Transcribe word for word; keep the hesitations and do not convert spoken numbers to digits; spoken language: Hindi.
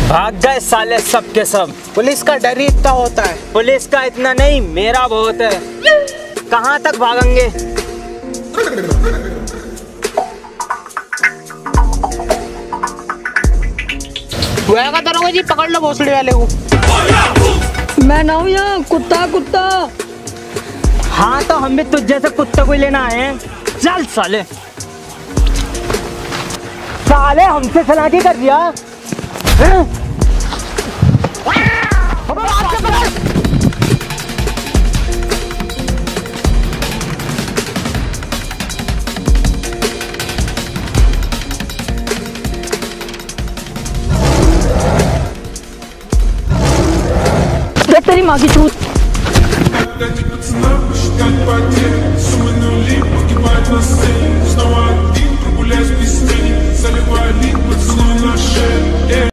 भाग गए साले सब के सब। पुलिस का डर ही इतना होता है। पुलिस का इतना नहीं, मेरा बहुत है। कहाँ तक भागेंगे? वो दरोगा जी, पकड़ लो भोसड़ी वाले को। मैं ना हूँ यहाँ, कुत्ता कुत्ता। हाँ तो हम भी तुझ जैसे कुत्ते को लेना आए हैं। चल साले। साले हमसे चालाकी कर दिया। तेरी माँ की चूत।